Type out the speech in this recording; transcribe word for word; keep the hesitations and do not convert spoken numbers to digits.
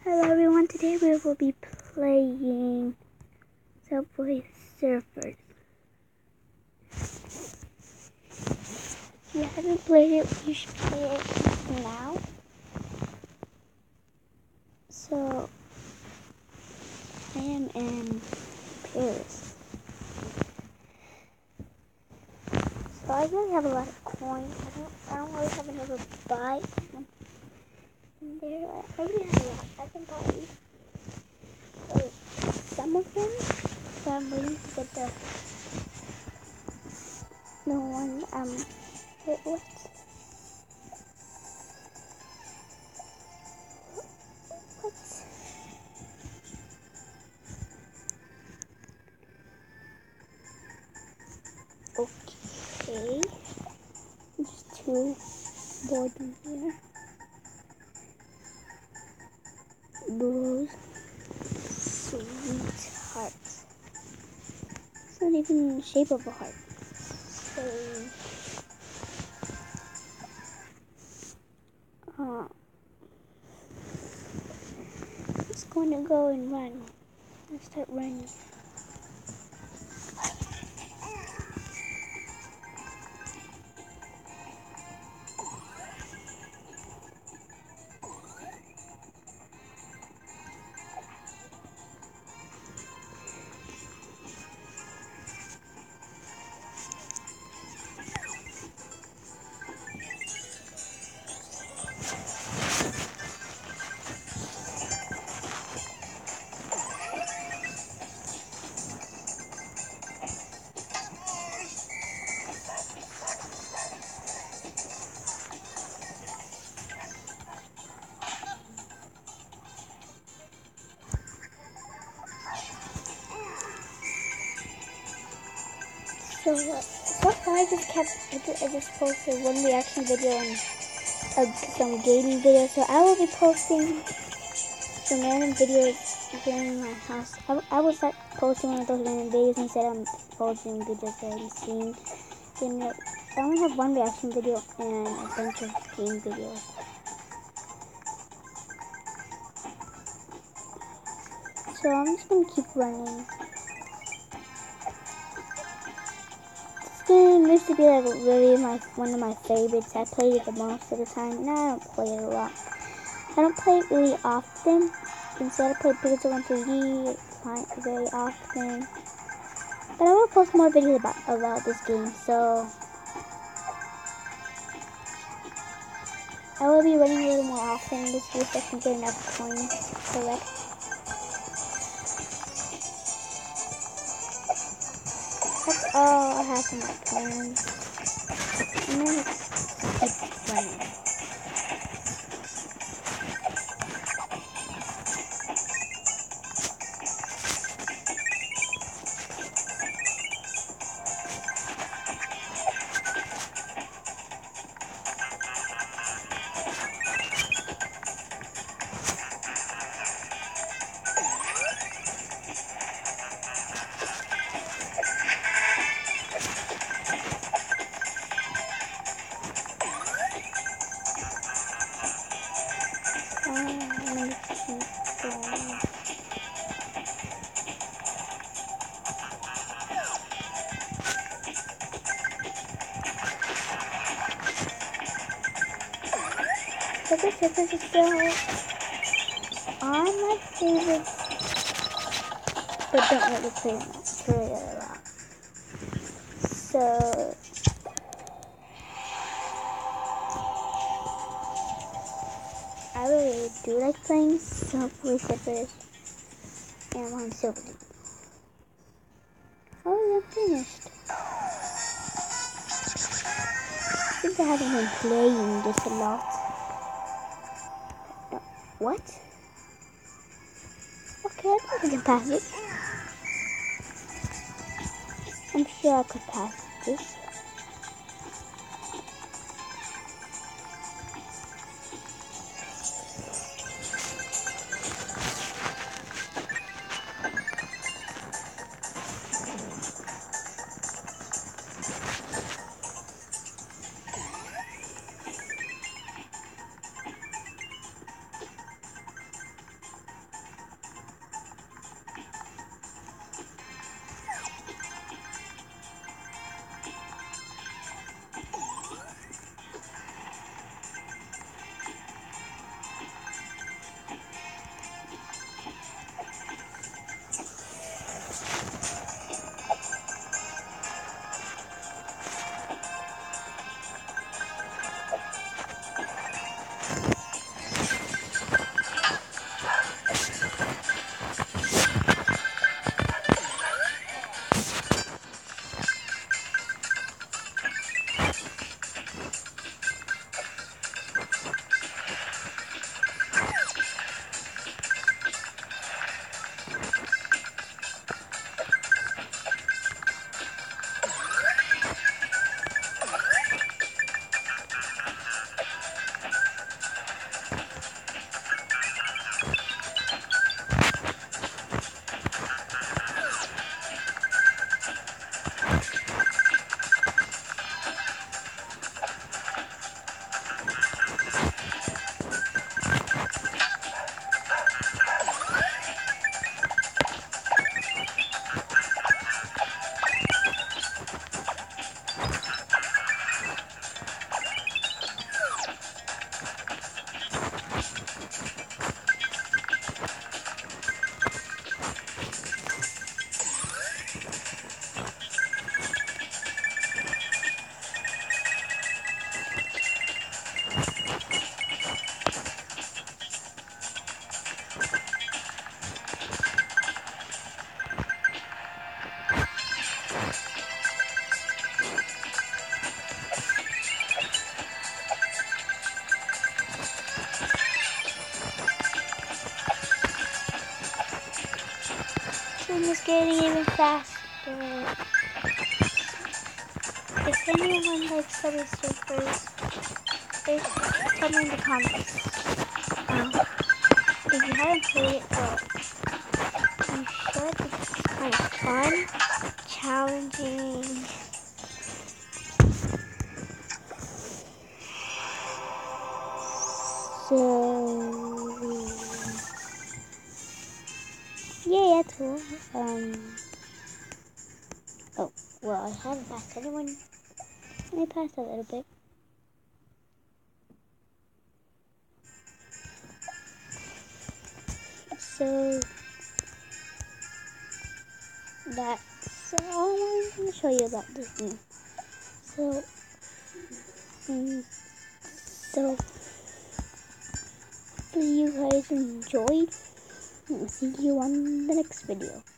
Hello everyone, today we will be playing Subway Surfers. If you haven't played it, you should play it now. So, I am in Paris. So I really have a lot of coins. I don't, I don't really have enough to buy them. And there, I really have a lot. I can buy like, some of them. So I'm waiting to get the the one um wait, what? What? Okay. There's two board in here. Those sweet hearts. It's not even in the shape of a heart. So uh, I'm just going to go and run. Let's start running. So, uh, so far I just kept, I just, I just posted one reaction video and uh, some gaming videos. So I will be posting some random videos here in my house. I, I will start posting one of those random videos instead of posting videos that I've seen. And uh, I only have one reaction video and a bunch of game videos. So I'm just gonna keep running. This game used to be like really my one of my favorites. I played it the most of the time. Now I don't play it a lot. I don't play it really often. Instead, I play Pixel one three D very often. But I will post more videos about about this game. So I will be running a little more often to see if I can get enough coins to collect. That's all I have for my plans. I'm gonna keep running. Subway Surfers is still on my favorites, but don't really play them play it a lot. So I really do like playing Subway Surfers and I'm on Silver League. Oh, I'm finished. I think I haven't been playing this a lot. No, what? Okay, I think I can pass it. I'm sure I could pass this. room is getting even faster. If anyone likes Subway Surfers, please tell me in the comments. Um, if you haven't played it, well, you should. It's kind of fun, challenging. So, yeah, that's cool. Um, oh, well, I haven't passed anyone. Let me pass a little bit. So, that's all I'm going to show you about this thing. So, um, so, hopefully you guys enjoyed. I'll see you on the next video.